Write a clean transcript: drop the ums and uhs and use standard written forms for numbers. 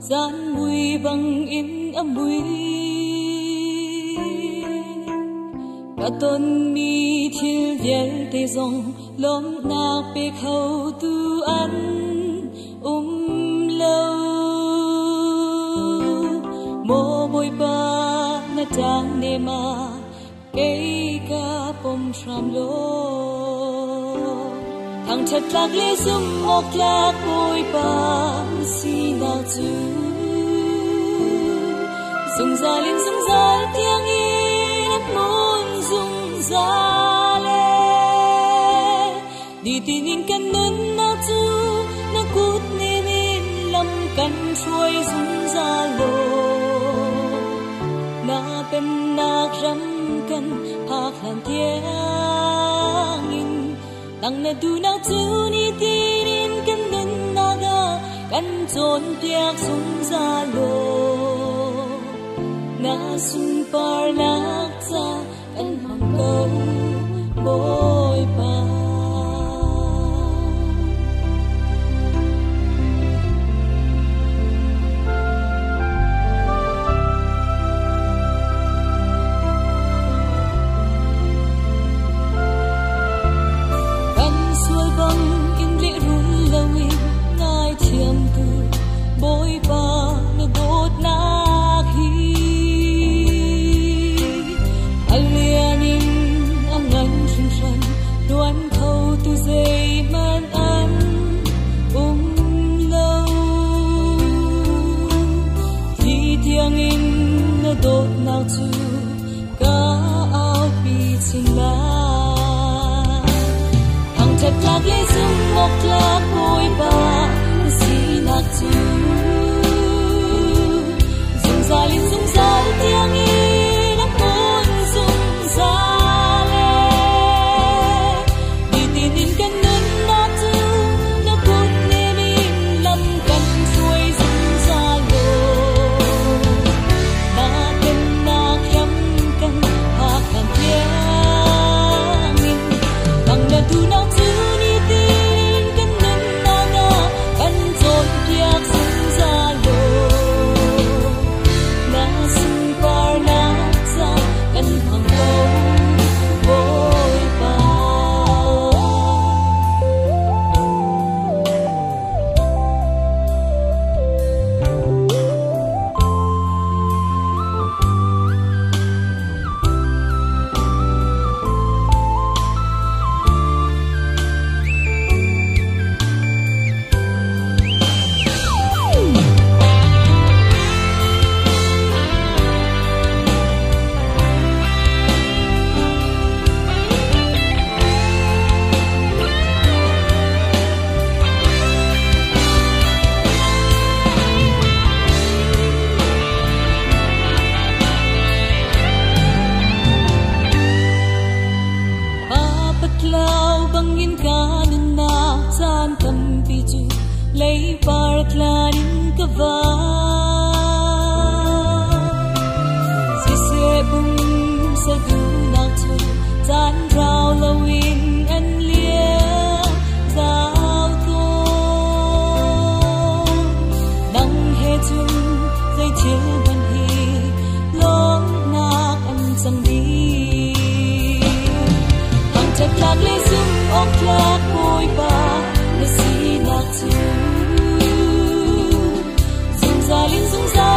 gian mùi bằng in âm mùi cả tuần mi thiên viết tê dòng lom nạc bê khâu tu ăn lâu mô bôi ba na trang nê ma cây ca bông tram lô thằng chật lạc lê dung một lạc bôi ba si nào chú dùng ra tiếng y nắp môn dùng ra lê đi tin in căn nấn nào chú na cút nê min lâm căn trôi dùng ra lô na bên nạc rắm căn hạc hàn tiếng in tăng na du nào chú ni tin in căn nấn naga căn trốn tiạc dùng ra lô na sun par lạc ra căn hoàng câu bôi ba căn xuôi băng in lệ run lâu in ngai thiềm từ bôi ba na bột na đoán thâu tu dây man ăn lâu thì tiếng in nó đốt nào chú cả áo bị chinh lá thằng chật lạc lê dung một lạc bôi ba xì lạc chú dùng ra tiếng in nó muốn dùng ra lấy part là đến cơ va si se bung sa du nào tu tan rao lâu in anh lia giao tô đăng hệ chung dây chiếu ban hi lom nạc anh sang đi hàng chặt lạc lê dung ốc lạc bôi ba na si nạc tu dùng ra